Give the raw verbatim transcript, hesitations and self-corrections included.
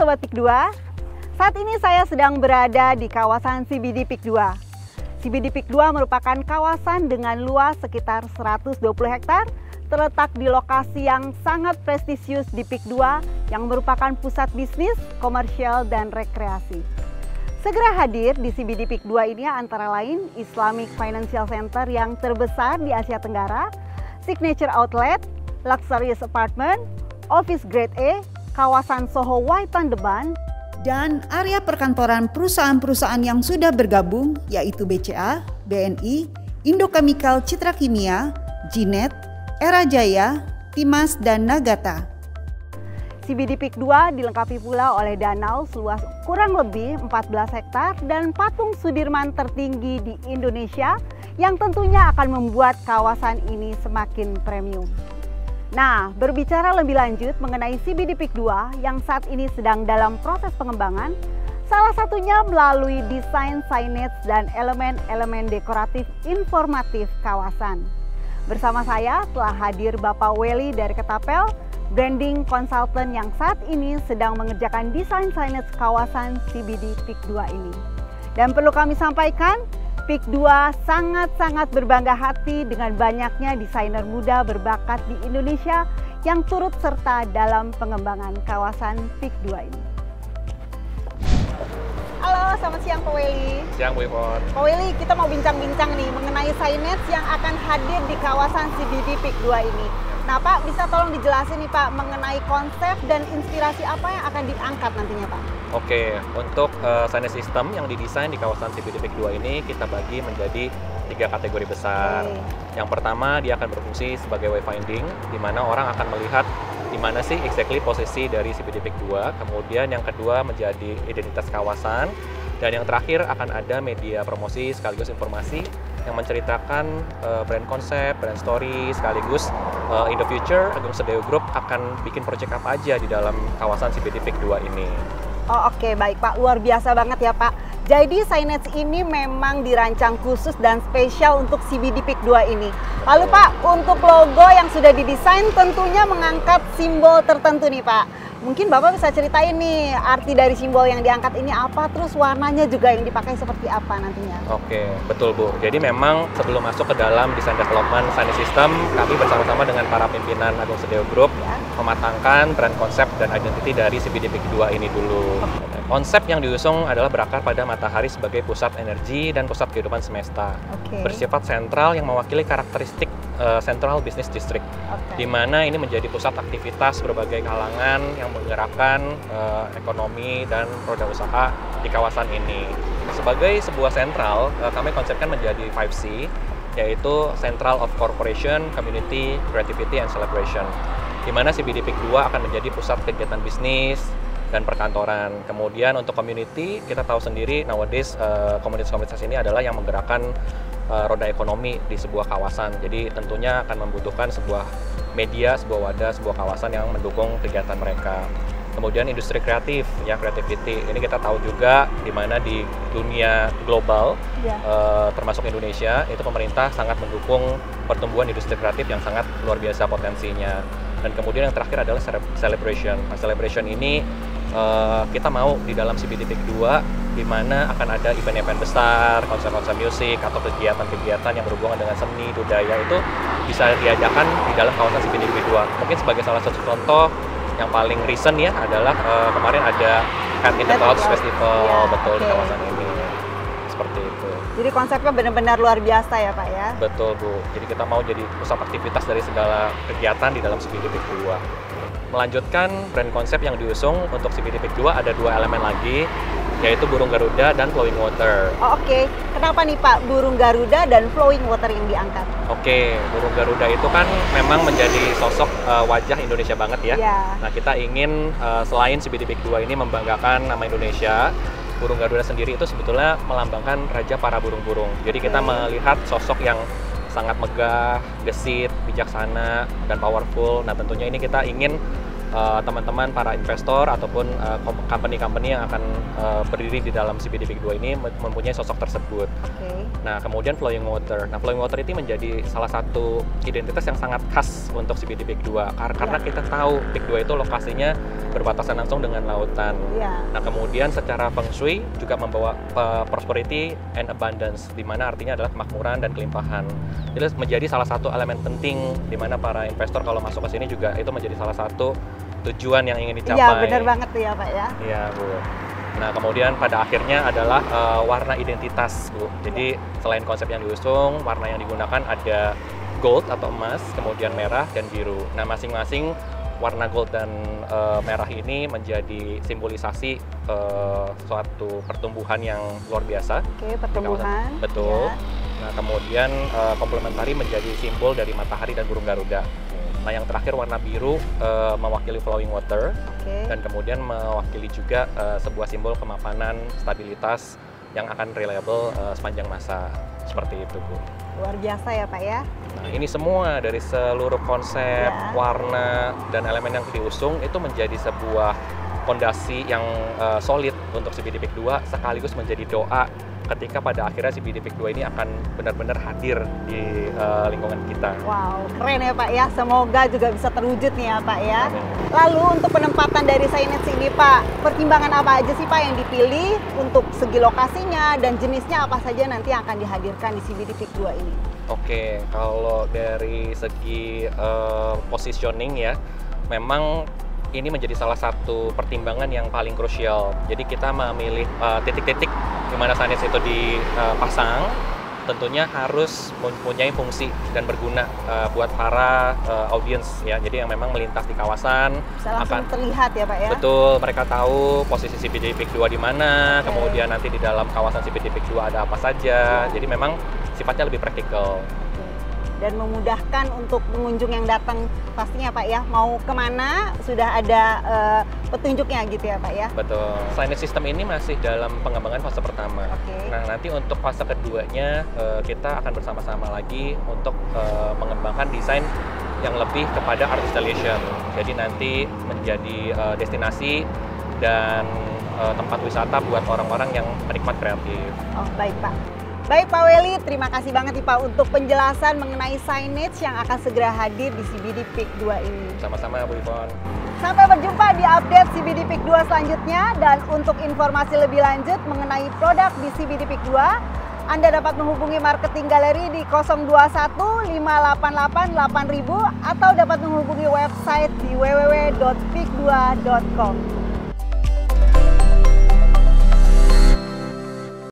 Sobat Peak dua, saat ini saya sedang berada di kawasan C B D Peak dua. C B D Peak dua merupakan kawasan dengan luas sekitar seratus dua puluh hektar, terletak di lokasi yang sangat prestisius di Peak dua yang merupakan pusat bisnis, komersial, dan rekreasi. Segera hadir di C B D Peak dua ini antara lain Islamic Financial Center yang terbesar di Asia Tenggara, Signature Outlet, Luxurious Apartment, Office Grade A, kawasan Soho White Tandeban, dan area perkantoran perusahaan-perusahaan yang sudah bergabung yaitu B C A, B N I, Indo Chemical Citra Kimia, Jinet, Era Jaya, Timas, dan Nagata. C B D Peak dua dilengkapi pula oleh danau seluas kurang lebih empat belas hektar dan patung Sudirman tertinggi di Indonesia yang tentunya akan membuat kawasan ini semakin premium. Nah, berbicara lebih lanjut mengenai C B D Peak dua yang saat ini sedang dalam proses pengembangan, salah satunya melalui desain signage dan elemen-elemen dekoratif informatif kawasan. Bersama saya telah hadir Bapak Welly dari Ketapel, branding consultant yang saat ini sedang mengerjakan desain signage kawasan C B D Peak dua ini. Dan perlu kami sampaikan, Peak dua sangat-sangat berbangga hati dengan banyaknya desainer muda berbakat di Indonesia yang turut serta dalam pengembangan kawasan Peak dua ini. Halo, selamat siang Pak Welly. Siang Bu Ivon. Pak Welly, kita mau bincang-bincang nih mengenai signage yang akan hadir di kawasan C B D Peak dua ini. Nah Pak, bisa tolong dijelasin nih Pak mengenai konsep dan inspirasi apa yang akan diangkat nantinya Pak? Oke, untuk uh, signage system yang didesain di kawasan C B D Peak dua ini kita bagi menjadi tiga kategori besar. Oke. Yang pertama, dia akan berfungsi sebagai wayfinding, di mana orang akan melihat di mana sih exactly posisi dari C B D Peak dua. Kemudian yang kedua menjadi identitas kawasan. Dan yang terakhir akan ada media promosi sekaligus informasi yang menceritakan uh, brand konsep, brand story, sekaligus uh, in the future Agung Sedayo Group akan bikin project apa aja di dalam kawasan C B D Peak dua ini. Oh oke, baik Pak, luar biasa banget ya Pak. Jadi signage ini memang dirancang khusus dan spesial untuk C B D Peak dua ini. Lalu Pak, untuk logo yang sudah didesain tentunya mengangkat simbol tertentu nih Pak. Mungkin Bapak bisa ceritain nih arti dari simbol yang diangkat ini apa, terus warnanya juga yang dipakai seperti apa nantinya. Oke, betul Bu. Jadi memang sebelum masuk ke dalam desain development signage system, kami bersama-sama dengan para pimpinan Agung Sedayo Group ya, mematangkan brand konsep dan identity dari C B D Peak dua ini dulu. Okay. Konsep yang diusung adalah berakar pada matahari sebagai pusat energi dan pusat kehidupan semesta. Okay. Bersifat sentral yang mewakili karakteristik uh, Central Business District, okay, di mana ini menjadi pusat aktivitas berbagai kalangan yang menggerakkan uh, ekonomi dan roda usaha di kawasan ini. Sebagai sebuah sentral, uh, kami konsepkan menjadi five C, yaitu Central of Corporation, Community, Creativity, and Celebration, di mana C B D Peak dua akan menjadi pusat kegiatan bisnis dan perkantoran. Kemudian untuk community, kita tahu sendiri nowadays uh, komunitas-komunitas ini adalah yang menggerakkan uh, roda ekonomi di sebuah kawasan. Jadi tentunya akan membutuhkan sebuah media, sebuah wadah, sebuah kawasan yang mendukung kegiatan mereka. Kemudian industri kreatif, ya creativity. Ini kita tahu juga di mana di dunia global, yeah, uh, termasuk Indonesia, itu pemerintah sangat mendukung pertumbuhan industri kreatif yang sangat luar biasa potensinya. Dan kemudian yang terakhir adalah celebration. Nah, celebration ini uh, kita mau di dalam C B D Peak dua, di mana akan ada event-event besar, konser-konser musik atau kegiatan-kegiatan yang berhubungan dengan seni, budaya itu bisa diadakan di dalam kawasan C B D Peak dua. Mungkin sebagai salah satu contoh yang paling recent ya adalah uh, kemarin ada Cat in the Clouds Festival, ya, betul, okay, di kawasan ini. Seperti itu. Jadi konsepnya benar-benar luar biasa ya Pak ya? Betul Bu, jadi kita mau jadi pusat aktivitas dari segala kegiatan di dalam C B D Peak dua. Melanjutkan brand konsep yang diusung untuk C B D Peak dua ada dua elemen lagi, yaitu burung Garuda dan flowing water. Oh, oke, okay. Kenapa nih Pak burung Garuda dan flowing water yang diangkat? Oke, okay. Burung Garuda itu kan memang menjadi sosok uh, wajah Indonesia banget ya. Yeah. Nah kita ingin uh, selain C B D Peak dua ini membanggakan nama Indonesia, burung Garuda sendiri itu sebetulnya melambangkan raja para burung-burung. Jadi kita okay. melihat sosok yang sangat megah, gesit, bijaksana, dan powerful. Nah tentunya ini kita ingin uh, teman-teman para investor ataupun uh, company-company yang akan uh, berdiri di dalam C B D Peak dua ini mempunyai sosok tersebut. Okay. Nah, kemudian flowing water. Nah, flowing water itu menjadi salah satu identitas yang sangat khas untuk C B D Peak dua Kar karena yeah. kita tahu Peak dua itu lokasinya berbatasan langsung dengan lautan. Yeah. Nah, kemudian secara feng shui juga membawa uh, prosperity and abundance, di mana artinya adalah kemakmuran dan kelimpahan. Jadi menjadi salah satu elemen penting di mana para investor kalau masuk ke sini juga itu menjadi salah satu tujuan yang ingin dicapai. Iya, benar banget tuh ya Pak ya. Iya, Bu. Nah, kemudian pada akhirnya adalah uh, warna identitas, Bu. Jadi selain konsep yang diusung, warna yang digunakan ada gold atau emas, kemudian merah dan biru. Nah, masing-masing warna gold dan uh, merah ini menjadi simbolisasi uh, suatu pertumbuhan yang luar biasa. Oke, pertumbuhan. Betul. Ya. Nah, kemudian uh, komplementari menjadi simbol dari matahari dan burung Garuda. Nah, yang terakhir warna biru uh, mewakili flowing water. Oke. Dan kemudian mewakili juga uh, sebuah simbol kemapanan, stabilitas yang akan reliable uh, sepanjang masa. Seperti itu, Bu. Luar biasa ya Pak ya. Nah, ini semua dari seluruh konsep, ya. warna, dan elemen yang diusung itu menjadi sebuah fondasi yang uh, solid untuk C B D Peak dua sekaligus menjadi doa ketika pada akhirnya C B D Peak dua ini akan benar-benar hadir di uh, lingkungan kita. Wow, keren ya Pak ya. Semoga juga bisa terwujud nih ya Pak ya. Amin. Lalu untuk penempatan dari signage ini Pak, pertimbangan apa aja sih Pak yang dipilih untuk segi lokasinya dan jenisnya apa saja nanti yang akan dihadirkan di C B D Peak dua ini? Oke, kalau dari segi uh, positioning ya, memang ini menjadi salah satu pertimbangan yang paling krusial. Jadi kita memilih titik-titik uh, di mana signage itu dipasang, tentunya harus mempunyai fungsi dan berguna uh, buat para uh, audiens ya. Jadi yang memang melintas di kawasan bisa langsung akan terlihat ya Pak ya. Betul, mereka tahu posisi C B D Peak dua di mana, okay. kemudian nanti di dalam kawasan C B D Peak dua ada apa saja. Yeah. Jadi memang sifatnya lebih praktikal. Dan memudahkan untuk pengunjung yang datang pastinya Pak ya, mau kemana sudah ada uh, petunjuknya gitu ya Pak ya. Betul. Signage system ini masih dalam pengembangan fase pertama. Okay. Nah, nanti untuk fase keduanya uh, kita akan bersama-sama lagi untuk uh, mengembangkan desain yang lebih kepada art installation. Jadi nanti menjadi uh, destinasi dan uh, tempat wisata buat orang-orang yang penikmat kreatif. Oh, baik Pak. Baik Pak Welly, terima kasih banget nih Pak untuk penjelasan mengenai signage yang akan segera hadir di C B D Peak dua ini. Sama-sama Bu Ivon. Sampai berjumpa di update C B D Peak dua selanjutnya, dan untuk informasi lebih lanjut mengenai produk di C B D Peak dua, Anda dapat menghubungi marketing galeri di nol dua satu lima delapan delapan delapan ribu atau dapat menghubungi website di w w w titik peak dua titik com.